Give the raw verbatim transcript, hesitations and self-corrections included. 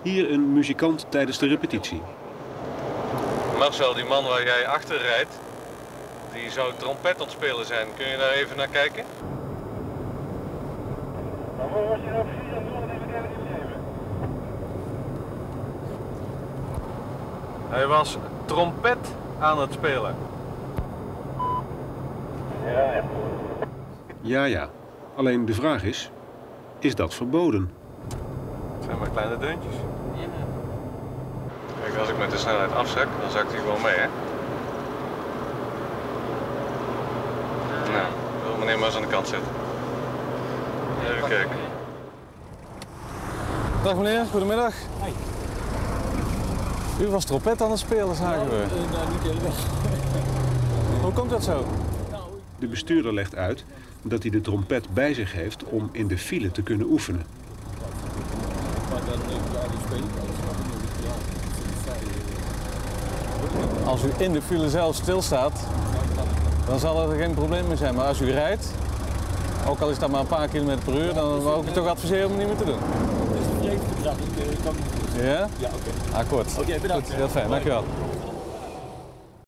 Hier een muzikant tijdens de repetitie. Marcel, die man waar jij achter rijdt, die zou trompet aan het spelen zijn. Kun je daar even naar kijken? Maar wat was je nou precies aan het doen? Dat heb ik even niet begrepen. Hij was trompet aan het spelen. Ja, ja. Ja, ja. Alleen de vraag is, is dat verboden? Het zijn maar kleine deuntjes. Kijk, als ik met de snelheid afzak, dan zakt hij gewoon mee, hè? Nou, wil meneer maar eens aan de kant zetten. Even kijken. Dag meneer, goedemiddag. U was trompet aan het spelen, zagen we. Nou, niet helemaal. Hoe komt dat zo? De bestuurder legt uit dat hij de trompet bij zich heeft om in de file te kunnen oefenen. Maar dan ja, die spelen ja, Als u in de file zelf stilstaat, dan zal er geen probleem meer zijn. Maar als u rijdt, ook al is dat maar een paar kilometer per uur, dan wou ik u toch adviseren om het niet meer te doen. dat is een vergeten bedrag. Ik kan niet. Ja? Ja, oké. Akkoord. Oké, bedankt. Goed, heel fijn, dankjewel.